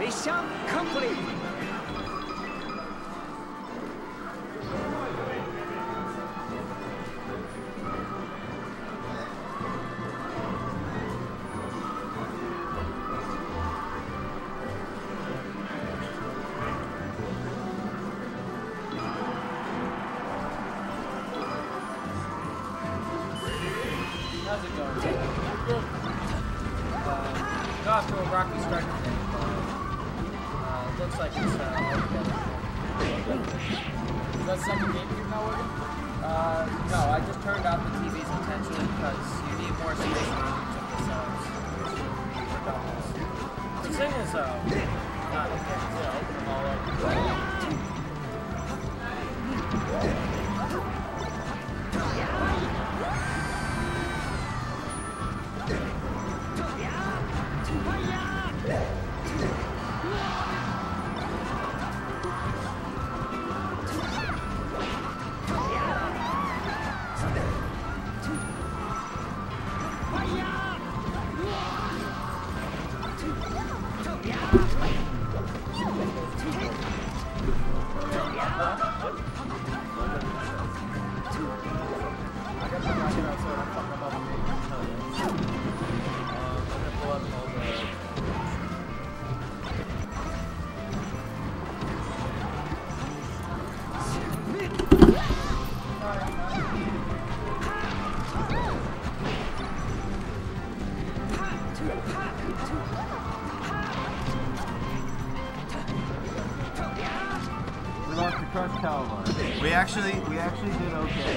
Mission complete. How's it going? Got off to a rocky start today. Looks like it's all together. Is that something GameCube not working? No, I just turned off the TVs intentionally because you need more space on each of the cells. This thing is not okay. Yeah, open them all up. We lost the crush caliber. We actually did okay.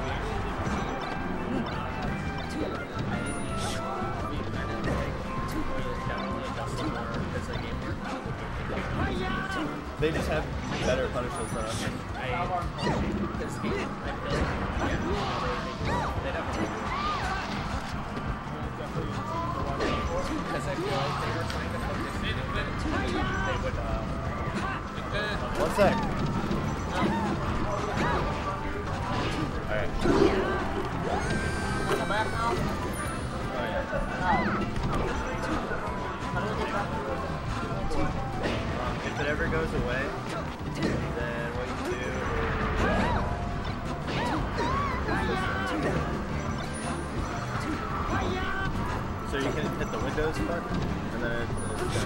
They just have better punishers than us. Because I feel like they were trying to focus in, they would, One sec. Alright. Come back now? If it ever goes away, then what you do is... So you can hit the Windows button, and then it's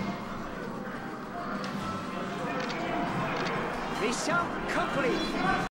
Mission complete.